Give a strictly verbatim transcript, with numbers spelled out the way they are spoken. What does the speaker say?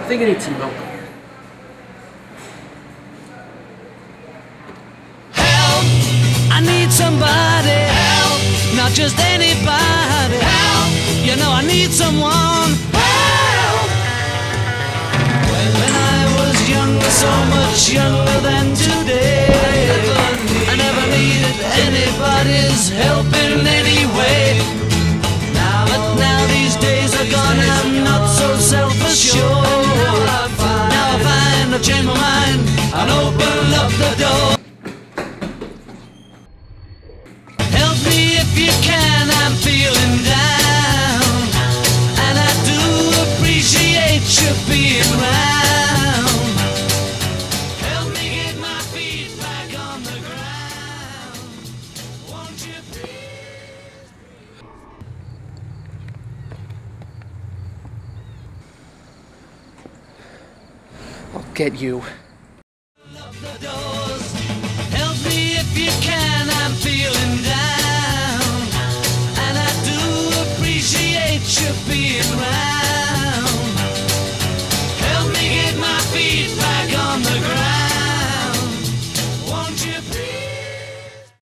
I think I need some milk. Help! I need somebody. Help! Not just anybody. Help! You know I need someone. Help! When I was younger, so much younger than today, I never needed anybody's help in any way. But now these days are gone, I'm not so self-assured. Now I find I've changed my mind and opened up the door. Help me if you can, I'm feeling down, and I do appreciate you being round. Help me get my feet back on the ground. Won't you please? I'll get you.